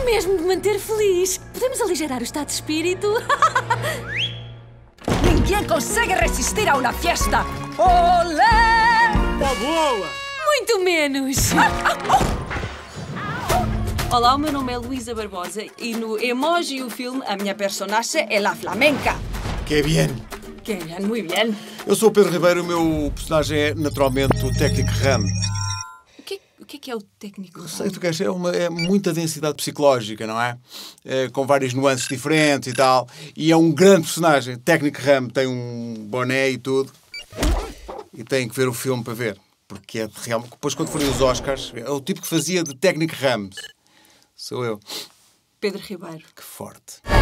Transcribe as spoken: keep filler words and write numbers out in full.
mesmo de manter feliz. Podemos aligerar o estado de espírito? Ninguém consegue resistir a uma festa. Olé! Tá boa! Muito menos. Olá, o meu nome é Luísa Barbosa e no Emoji, o filme, a minha personagem é La Flamenca. Que bien! Que bien, muito bem. Eu sou o Pedro Ribeiro, o meu personagem é naturalmente o técnico Ram. O que, o que é que é o técnico? Sei tu queres, é, uma, é muita densidade psicológica, não é? É? Com várias nuances diferentes e tal. E é um grande personagem. Técnico Ram tem um boné e tudo. E tem que ver o filme para ver. Porque é realmente... Depois, quando forem os Oscars, é o tipo que fazia de técnico Ram. Sou eu. Pedro Ribeiro. Que forte.